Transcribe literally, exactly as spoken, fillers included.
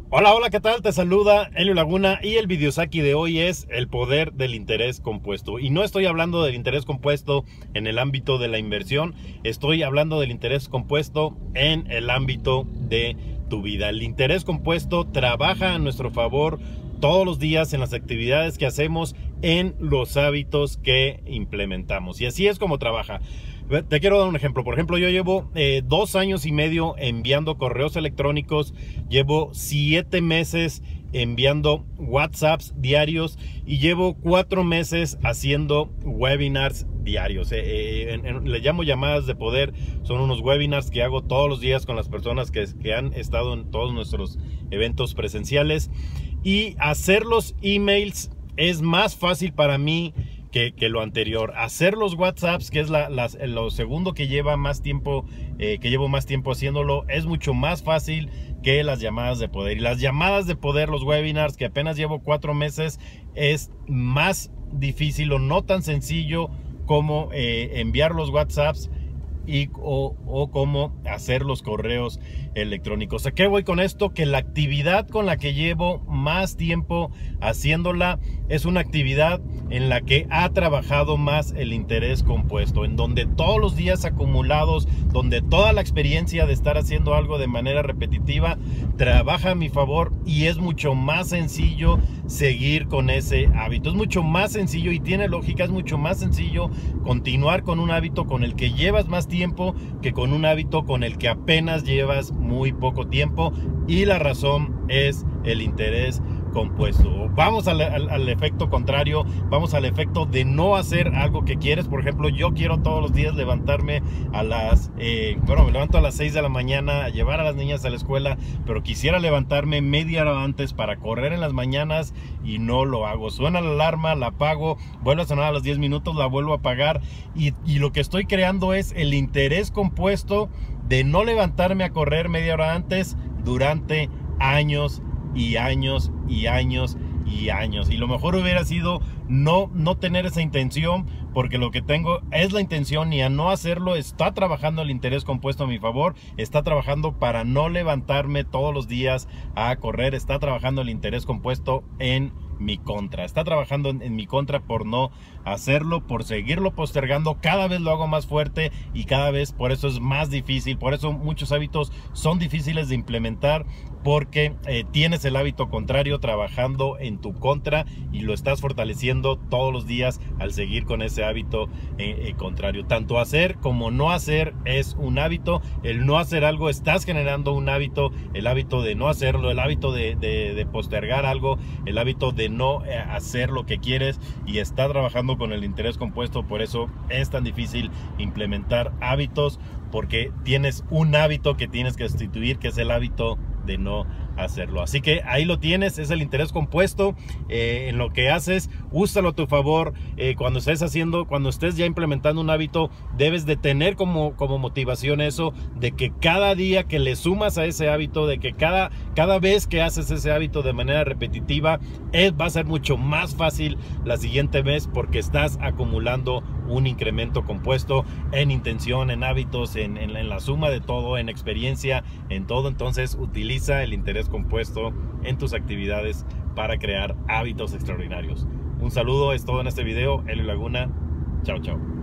Hola, hola, ¿qué tal? Te saluda Helio Laguna y el videosaki de hoy es el poder del interés compuesto. Y no estoy hablando del interés compuesto en el ámbito de la inversión, estoy hablando del interés compuesto en el ámbito de tu vida. El interés compuesto trabaja a nuestro favor todos los días en las actividades que hacemos, en los hábitos que implementamos. Y así es como trabaja. Te quiero dar un ejemplo. Por ejemplo, yo llevo eh, dos años y medio enviando correos electrónicos, llevo siete meses enviando WhatsApps diarios y llevo cuatro meses haciendo webinars diarios. Eh, eh, en, en, le llamo llamadas de poder. Son unos webinars que hago todos los días con las personas que, que han estado en todos nuestros eventos presenciales. Y hacer los emails es más fácil para mí Que, que lo anterior. Hacer los WhatsApps, que es la, la, lo segundo que lleva más tiempo, eh, que llevo más tiempo haciéndolo, es mucho más fácil que las llamadas de poder. Y las llamadas de poder, los webinars, que apenas llevo cuatro meses, es más difícil o no tan sencillo como eh, enviar los WhatsApps y o, o cómo hacer los correos electrónicos. ¿A qué voy con esto? Que la actividad con la que llevo más tiempo haciéndola es una actividad en la que ha trabajado más el interés compuesto, en donde todos los días acumulados, donde toda la experiencia de estar haciendo algo de manera repetitiva trabaja a mi favor y es mucho más sencillo seguir con ese hábito. Es mucho más sencillo y tiene lógica, es mucho más sencillo continuar con un hábito con el que llevas más tiempo que con un hábito con el que apenas llevas muy poco tiempo, y la razón es el interés compuesto. Vamos al, al, al efecto contrario, vamos al efecto de no hacer algo que quieres. Por ejemplo, yo quiero todos los días levantarme a las, eh, bueno, me levanto a las seis de la mañana a llevar a las niñas a la escuela, pero quisiera levantarme media hora antes para correr en las mañanas y no lo hago. Suena la alarma, la apago, vuelve a sonar a los diez minutos, la vuelvo a apagar y, y lo que estoy creando es el interés compuesto de no levantarme a correr media hora antes durante años y años y años y años. Y lo mejor hubiera sido no, no tener esa intención, porque lo que tengo es la intención y a no hacerlo está trabajando el interés compuesto a mi favor, está trabajando para no levantarme todos los días a correr, está trabajando el interés compuesto en mi contra, está trabajando en, en mi contra por no hacerlo, por seguirlo postergando. Cada vez lo hago más fuerte y cada vez por eso es más difícil. Por eso muchos hábitos son difíciles de implementar, porque eh, tienes el hábito contrario trabajando en tu contra y lo estás fortaleciendo todos los días al seguir con ese hábito eh, eh, contrario. Tanto hacer como no hacer es un hábito. El no hacer algo, estás generando un hábito, el hábito de no hacerlo, el hábito de, de, de postergar algo, el hábito de no hacer lo que quieres, y está trabajando con el interés compuesto. Por eso es tan difícil implementar hábitos, porque tienes un hábito que tienes que sustituir, que es el hábito de no hacerlo. Así que ahí lo tienes, es el interés compuesto. Eh, en lo que haces, úsalo a tu favor. Eh, cuando estés haciendo, cuando estés ya implementando un hábito, debes de tener como, como motivación eso, de que cada día que le sumas a ese hábito, de que cada, cada vez que haces ese hábito de manera repetitiva, es, va a ser mucho más fácil la siguiente vez, porque estás acumulando un incremento compuesto en intención, en hábitos, en, en, en la suma de todo, en experiencia, en todo. Entonces utiliza el interés compuesto en tus actividades para crear hábitos extraordinarios. Un saludo, es todo en este video. Helio Laguna, chao chao.